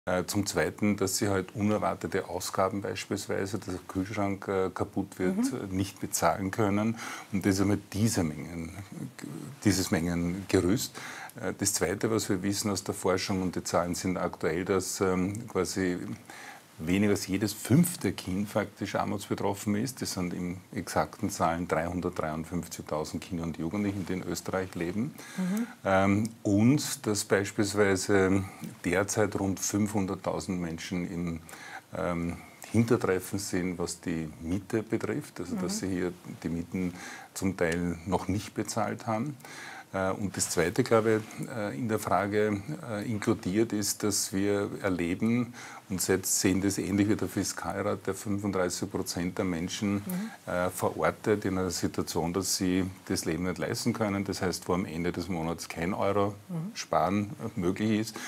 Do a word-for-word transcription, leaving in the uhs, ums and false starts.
Äh, zum Zweiten, dass sie halt unerwartete Ausgaben beispielsweise, dass der Kühlschrank äh, kaputt wird, Mhm. äh, nicht bezahlen können. Und das ist einmal diese Mengen, dieses Mengengerüst. Äh, das Zweite, was wir wissen aus der Forschung, und die Zahlen sind aktuell, dass ähm, quasi weniger als jedes fünfte Kind faktisch armutsbetroffen ist. Das sind in exakten Zahlen dreihundertdreiundfünfzigtausend Kinder und Jugendliche, die in Österreich leben. Mhm. Ähm, und dass beispielsweise derzeit rund fünfhunderttausend Menschen im ähm, Hintertreffen sind, was die Miete betrifft. Also dass sie hier die Mieten zum Teil noch nicht bezahlt haben. Und das Zweite, glaube ich, in der Frage inkludiert ist, dass wir erleben und jetzt sehen das ähnlich wie der Fiskalrat, der fünfunddreißig Prozent der Menschen mhm. verortet in einer Situation, dass sie das Leben nicht leisten können. Das heißt, wo am Ende des Monats kein Euro mhm. sparen möglich ist.